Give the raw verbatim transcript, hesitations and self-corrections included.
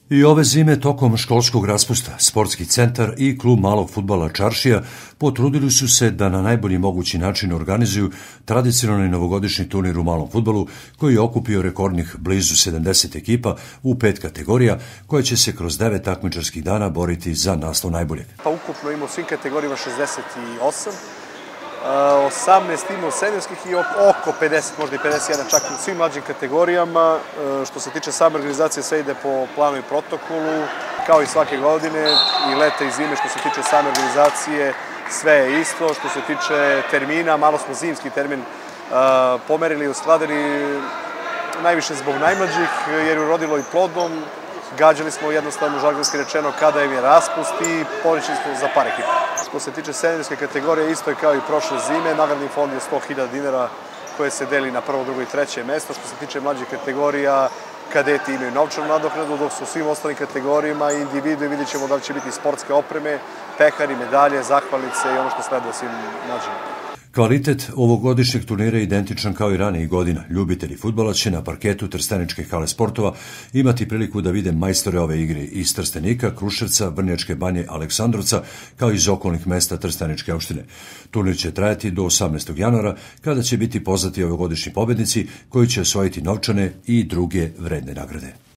I ove zime tokom školskog raspusta Sportski centar i klub malog fudbala Čaršija potrudili su se da na najbolji mogući način organizuju tradicionalni novogodišnji turnir u malom fudbalu koji je okupio rekordnih blizu sedamdeset ekipa u pet kategorija koje će se kroz devet takmičarskih dana boriti za naslov najboljeg. Pa ukupno ima u svim kategorijama šezdeset osam, osamnaest ima seniorskih i oko pedeset, možda i pedeset jedan čak u svim mlađim kategorijama. Što se tiče same organizacije, sve ide po planu i protokolu, kao i svake godine, i leta i zime. Što se tiče same organizacije, sve je isto. Što se tiče termina, malo smo zimski termin pomerili i uskladili, najviše zbog najmlađih, jer je urodilo i plodom. Gađali smo jednostavno, žargonski rečeno, kada im je raspust i porećili smo za par ekipa. Što se tiče seniorske kategorije, isto je kao i prošle zime. Nagradni fond je sto hiljada dinara koje se deli na prvo, drugo i treće mesto. Što se tiče mlađih kategorija, kadeti imaju novčanu nadoknadu, dok su u svim ostalim kategorijama individue. Vidjet ćemo da li će biti sportske opreme, pehari, medalje, zahvalnice i ono što sleduje svim mlađima. Kvalitet ovogodišnjeg turnira je identičan kao i ranijih godina. Ljubitelji fudbala će na parketu Trsteničke hale sportova imati priliku da vide majstore ove igre iz Trstenika, Kruševca, Vrnjačke banje, Aleksandrovca, kao i iz okolnih mesta Trsteničke opštine. Turnir će trajati do osamnaestog januara, kada će biti poznati ovogodišnji pobednici koji će osvojiti novčane i druge vredne nagrade.